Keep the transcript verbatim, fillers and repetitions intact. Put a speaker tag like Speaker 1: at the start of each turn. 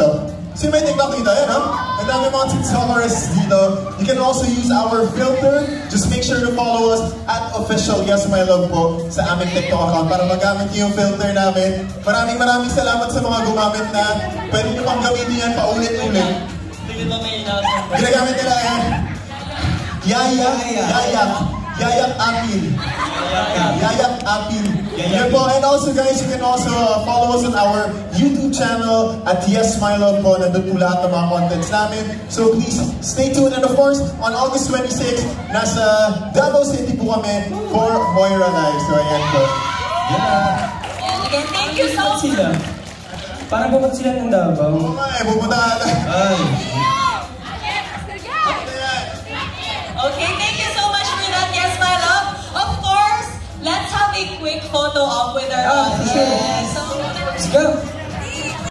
Speaker 1: dito? Sino may TikTok dito? Ayan, no? Ang dami mga TikTokers dito. You can also use our filter. Just make sure to follow us at official Yes My Love po sa aming TikTok account para magamit niyo yung filter namin. Maraming maraming salamat sa mga gumamit na. Pwede niyo pang gamitin yan paulit-ulit. Ginagamit nila yan. Yayak, yayak, yayak apil. Yayak apil. Yan po. And also guys, you can also uh, follow us on our YouTube channel at Yes My Love po. Nandun po lahat ng mga contents namin. So please stay tuned. And of course, on August twenty-sixth, nasa Davao City po kami for Moira Live. So ayan po.
Speaker 2: Yeah. Again, thank you so much.
Speaker 3: Parang pupunta sila ng Davao.
Speaker 1: Oo nga eh, pupunta ka na.
Speaker 3: Ay.
Speaker 2: Okay, thank you so much for that, Yes My Love. Of course, let's have a quick photo op with our audience.
Speaker 3: Let's go.